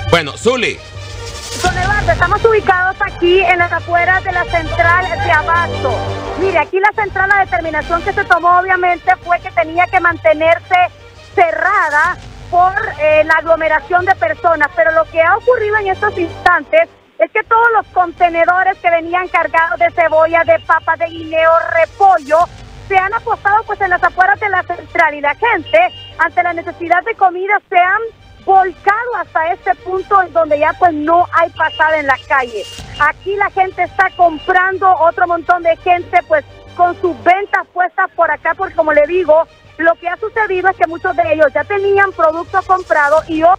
Bueno, Zuli. Don Eduardo, estamos ubicados aquí en las afueras de la central de Abasto. Mire, aquí la central, la determinación que se tomó obviamente fue que tenía que mantenerse cerrada por la aglomeración de personas, pero lo que ha ocurrido en estos instantes es que todos los contenedores que venían cargados de cebolla, de papa, de guineo, repollo, se han apostado pues en las afueras de la central y la gente, ante la necesidad de comida, se han volcado hasta este punto en donde ya pues no hay pasada en la calle. Aquí la gente está comprando, otro montón de gente pues con sus ventas puestas por acá, porque como le digo, lo que ha sucedido es que muchos de ellos ya tenían productos comprados y hoy,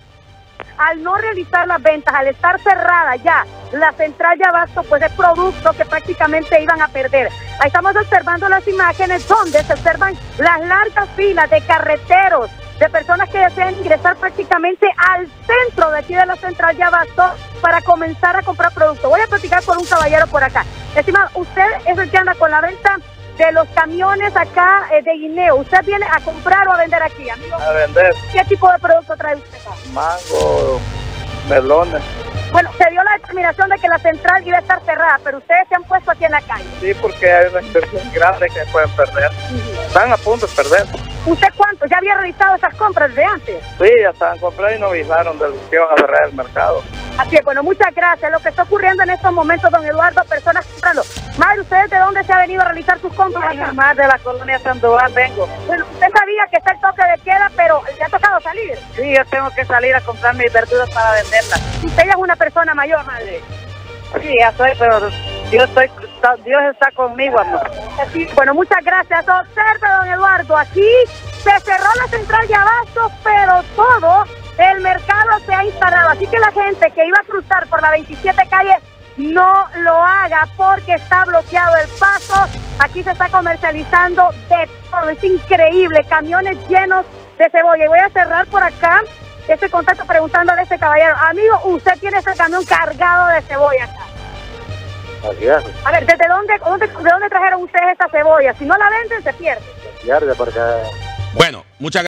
al no realizar las ventas, al estar cerrada ya la central de Abasto, pues es producto que prácticamente iban a perder. Ahí estamos observando las imágenes donde se observan las largas filas de carreteros, de personas que desean ingresar prácticamente al centro de aquí de la central de Abasto para comenzar a comprar productos. Voy a platicar con un caballero por acá. Estimado, usted es el que anda con la venta de los camiones acá de guineo. ¿Usted viene a comprar o a vender aquí, amigo? A vender. ¿Qué tipo de producto trae usted acá? Mango, melones. Bueno, se dio la determinación de que la central iba a estar cerrada, pero ustedes se han puesto aquí en la calle. Sí, porque hay una inversión grande que pueden perder. Están a punto de perder. ¿Usted cuánto? ¿Ya había realizado esas compras de antes? Sí, ya estaban comprando y no avisaron de que iban a cerrar el mercado. Así es, bueno, muchas gracias. Lo que está ocurriendo en estos momentos, don Eduardo, personas comprando. Madre, ¿ustedes de dónde se ha venido a realizar sus compras? Más de la colonia Sandoval vengo. Bueno, usted sabía que está el toque de queda, pero ¿le ha tocado salir? Sí, yo tengo que salir a comprar mis verduras para venderlas. Usted ya es una persona mayor, madre. Sí, ya soy, pero Dios está conmigo, amor. Así, bueno, muchas gracias. Observe, don Eduardo, aquí se cerró la central de Abasto, pero todo el mercado se ha instalado. Así que la gente que iba a cruzar por la 27 calle no lo haga porque está bloqueado el paso. Aquí se está comercializando de todo. Es increíble, camiones llenos de cebolla. Y voy a cerrar por acá este contacto preguntándole a este caballero. Amigo, usted tiene ese camión cargado de cebolla acá. Así es. A ver, ¿de dónde trajeron ustedes esta cebolla? Si no la venden, se pierde. Pierde porque... Bueno, muchas gracias.